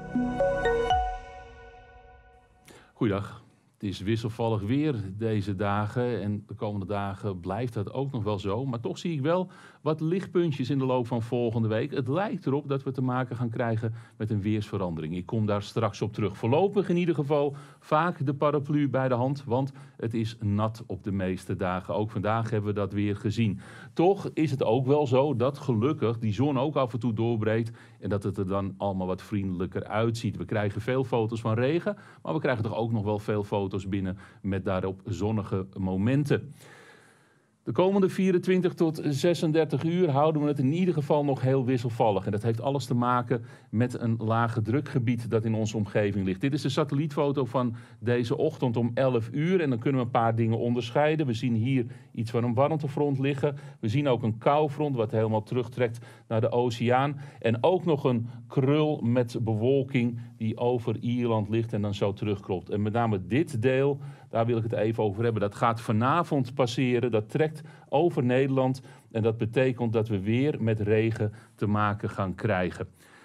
Goeiedag. Het is wisselvallig weer deze dagen en de komende dagen blijft dat ook nog wel zo. Maar toch zie ik wel wat lichtpuntjes in de loop van volgende week. Het lijkt erop dat we te maken gaan krijgen met een weersverandering. Ik kom daar straks op terug. Voorlopig in ieder geval vaak de paraplu bij de hand, want het is nat op de meeste dagen. Ook vandaag hebben we dat weer gezien. Toch is het ook wel zo dat gelukkig die zon ook af en toe doorbreekt en dat het er dan allemaal wat vriendelijker uitziet. We krijgen veel foto's van regen, maar we krijgen toch ook nog wel veel foto's binnen met daarop zonnige momenten. De komende 24 tot 36 uur houden we het in ieder geval nog heel wisselvallig. En dat heeft alles te maken met een lage drukgebied dat in onze omgeving ligt. Dit is de satellietfoto van deze ochtend om 11 uur. En dan kunnen we een paar dingen onderscheiden. We zien hier iets van een warmtefront liggen. We zien ook een koufront wat helemaal terugtrekt naar de oceaan. En ook nog een krul met bewolking die over Ierland ligt en dan zo terugklopt. En met name dit deel, daar wil ik het even over hebben. Dat gaat vanavond passeren, dat trekt over Nederland. En dat betekent dat we weer met regen te maken gaan krijgen.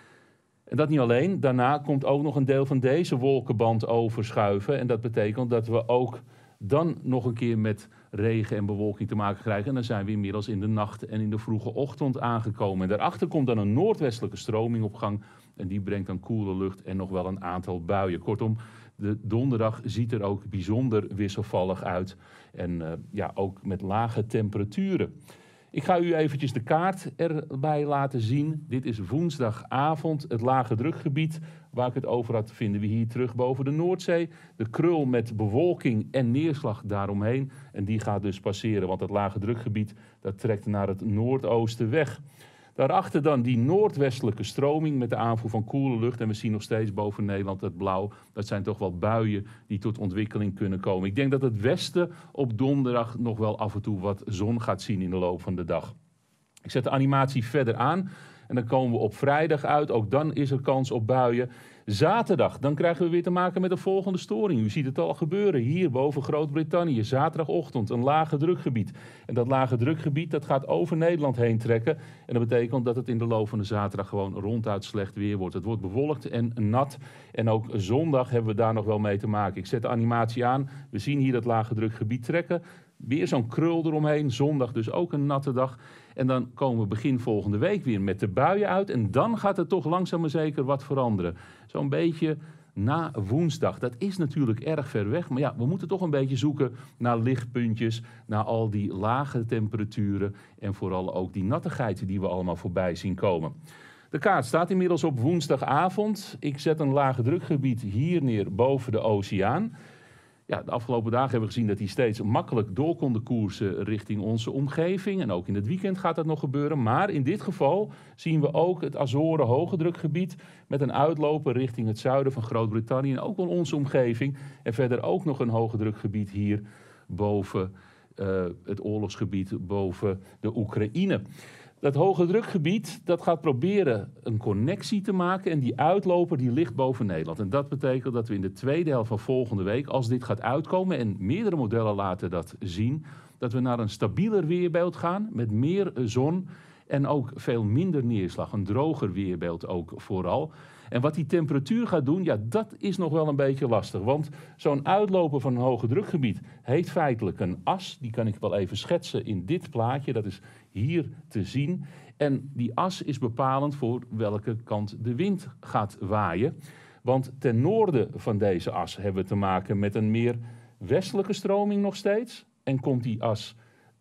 En dat niet alleen, daarna komt ook nog een deel van deze wolkenband overschuiven. En dat betekent dat we ook dan nog een keer met regen en bewolking te maken krijgen. En dan zijn we inmiddels in de nacht en in de vroege ochtend aangekomen. En daarachter komt dan een noordwestelijke stroming op gang. En die brengt dan koele lucht en nog wel een aantal buien. Kortom, de donderdag ziet er ook bijzonder wisselvallig uit. En ook met lage temperaturen. Ik ga u eventjes de kaart erbij laten zien. Dit is woensdagavond. Het lage drukgebied waar ik het over had vinden we hier terug boven de Noordzee. De krul met bewolking en neerslag daaromheen. En die gaat dus passeren, want het lage drukgebied dat trekt naar het noordoosten weg. Daarachter dan die noordwestelijke stroming met de aanvoer van koele lucht. En we zien nog steeds boven Nederland het blauw. Dat zijn toch wel buien die tot ontwikkeling kunnen komen. Ik denk dat het westen op donderdag nog wel af en toe wat zon gaat zien in de loop van de dag. Ik zet de animatie verder aan. En dan komen we op vrijdag uit. Ook dan is er kans op buien. Zaterdag, dan krijgen we weer te maken met de volgende storing. U ziet het al gebeuren hier boven Groot-Brittannië. Zaterdagochtend een lage drukgebied. En dat lage drukgebied dat gaat over Nederland heen trekken. En dat betekent dat het in de loop van de zaterdag gewoon ronduit slecht weer wordt. Het wordt bewolkt en nat. En ook zondag hebben we daar nog wel mee te maken. Ik zet de animatie aan. We zien hier dat lage drukgebied trekken. Weer zo'n krul eromheen. Zondag dus ook een natte dag. En dan komen we begin volgende week weer met de buien uit. En dan gaat het toch langzaam maar zeker wat veranderen. Zo'n beetje na woensdag. Dat is natuurlijk erg ver weg. Maar ja, we moeten toch een beetje zoeken naar lichtpuntjes. Naar al die lage temperaturen. En vooral ook die nattigheid die we allemaal voorbij zien komen. De kaart staat inmiddels op woensdagavond. Ik zet een lage drukgebied hier neer boven de oceaan. Ja, de afgelopen dagen hebben we gezien dat die steeds makkelijk door konden koersen richting onze omgeving. En ook in het weekend gaat dat nog gebeuren. Maar in dit geval zien we ook het Azoren hoge drukgebied met een uitloper richting het zuiden van Groot-Brittannië. En ook wel onze omgeving. En verder ook nog een hoge drukgebied hier boven het oorlogsgebied, boven de Oekraïne. Dat hoge drukgebied dat gaat proberen een connectie te maken en die uitloper die ligt boven Nederland. En dat betekent dat we in de tweede helft van volgende week, als dit gaat uitkomen, en meerdere modellen laten dat zien, dat we naar een stabieler weerbeeld gaan met meer zon en ook veel minder neerslag. Een droger weerbeeld ook vooral. En wat die temperatuur gaat doen, ja, dat is nog wel een beetje lastig. Want zo'n uitloper van een hoge drukgebied heeft feitelijk een as. Die kan ik wel even schetsen in dit plaatje. Dat is hier te zien. En die as is bepalend voor welke kant de wind gaat waaien. Want ten noorden van deze as hebben we te maken met een meer westelijke stroming nog steeds. En komt die as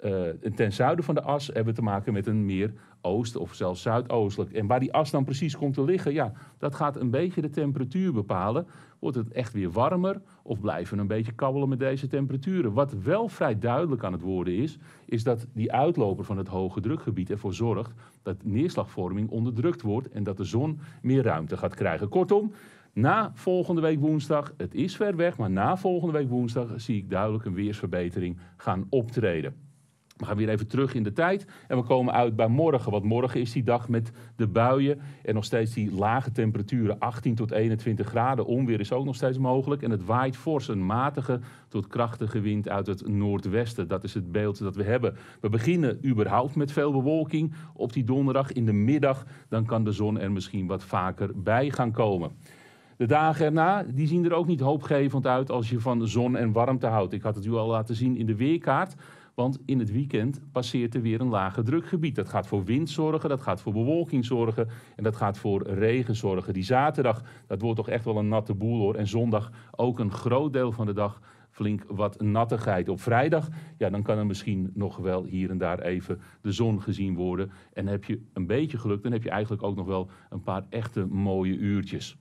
ten zuiden van de as hebben we te maken met een meer oost- of zelfs zuidoostelijk. En waar die as dan precies komt te liggen, ja, dat gaat een beetje de temperatuur bepalen. Wordt het echt weer warmer of blijven we een beetje kabbelen met deze temperaturen? Wat wel vrij duidelijk aan het worden is dat die uitloper van het hoge drukgebied ervoor zorgt dat neerslagvorming onderdrukt wordt en dat de zon meer ruimte gaat krijgen. Kortom, na volgende week woensdag, het is ver weg, maar na volgende week woensdag zie ik duidelijk een weersverbetering gaan optreden. We gaan weer even terug in de tijd en we komen uit bij morgen. Want morgen is die dag met de buien en nog steeds die lage temperaturen, 18 tot 21 graden. Onweer is ook nog steeds mogelijk en het waait fors, een matige tot krachtige wind uit het noordwesten. Dat is het beeld dat we hebben. We beginnen überhaupt met veel bewolking op die donderdag. In de middag dan kan de zon er misschien wat vaker bij gaan komen. De dagen erna, die zien er ook niet hoopgevend uit als je van zon en warmte houdt. Ik had het u al laten zien in de weerkaart. Want in het weekend passeert er weer een lage drukgebied. Dat gaat voor wind zorgen, dat gaat voor bewolking zorgen en dat gaat voor regen zorgen. Die zaterdag, dat wordt toch echt wel een natte boel hoor. En zondag ook een groot deel van de dag flink wat nattigheid. Op vrijdag, ja, dan kan er misschien nog wel hier en daar even de zon gezien worden. En heb je een beetje geluk, dan heb je eigenlijk ook nog wel een paar echte mooie uurtjes.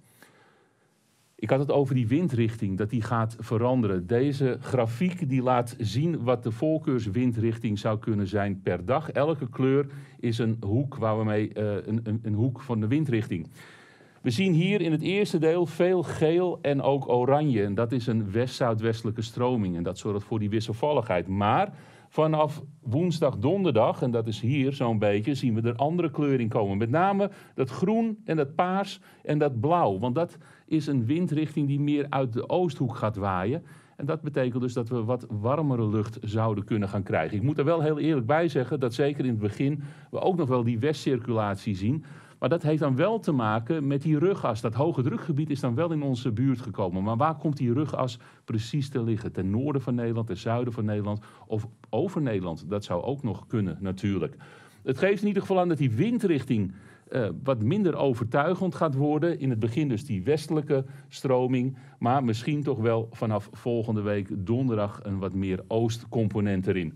Ik had het over die windrichting, dat die gaat veranderen. Deze grafiek die laat zien wat de voorkeurswindrichting zou kunnen zijn per dag. Elke kleur is een hoek, waar we mee, een hoek van de windrichting. We zien hier in het eerste deel veel geel en ook oranje. En dat is een west-zuidwestelijke stroming en dat zorgt voor die wisselvalligheid. Maar vanaf woensdag, donderdag, en dat is hier zo'n beetje, zien we er andere kleuren in komen. Met name dat groen en dat paars en dat blauw. Want dat is een windrichting die meer uit de oosthoek gaat waaien. En dat betekent dus dat we wat warmere lucht zouden kunnen gaan krijgen. Ik moet er wel heel eerlijk bij zeggen dat zeker in het begin we ook nog wel die westcirculatie zien. Maar dat heeft dan wel te maken met die rugas. Dat hoge drukgebied is dan wel in onze buurt gekomen. Maar waar komt die rugas precies te liggen? Ten noorden van Nederland, ten zuiden van Nederland of over Nederland? Dat zou ook nog kunnen natuurlijk. Het geeft in ieder geval aan dat die windrichting wat minder overtuigend gaat worden. In het begin dus die westelijke stroming. Maar misschien toch wel vanaf volgende week donderdag een wat meer oostcomponent erin.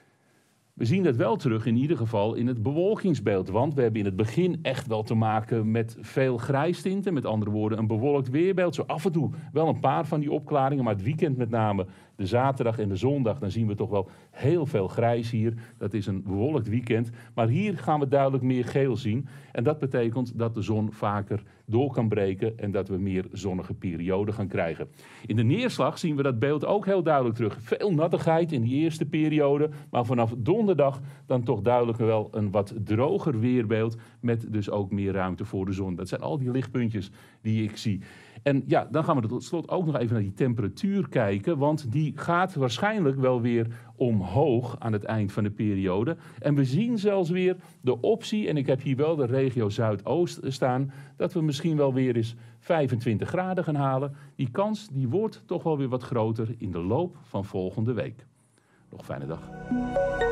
We zien dat wel terug in ieder geval in het bewolkingsbeeld. Want we hebben in het begin echt wel te maken met veel grijstinten. Met andere woorden een bewolkt weerbeeld. Zo af en toe wel een paar van die opklaringen. Maar het weekend met name de zaterdag en de zondag. Dan zien we toch wel heel veel grijs hier. Dat is een bewolkt weekend. Maar hier gaan we duidelijk meer geel zien. En dat betekent dat de zon vaker door kan breken. En dat we meer zonnige perioden gaan krijgen. In de neerslag zien we dat beeld ook heel duidelijk terug. Veel nattigheid in die eerste periode. Maar vanaf donderdag dan toch duidelijk wel een wat droger weerbeeld. Met dus ook meer ruimte voor de zon. Dat zijn al die lichtpuntjes die ik zie. En ja, dan gaan we tot slot ook nog even naar die temperatuur kijken. Want die gaat waarschijnlijk wel weer omhoog aan het eind van de periode. En we zien zelfs weer de optie, en ik heb hier wel de regio Zuidoost staan, dat we misschien wel weer eens 25 graden gaan halen. Die kans die wordt toch wel weer wat groter in de loop van volgende week. Nog een fijne dag.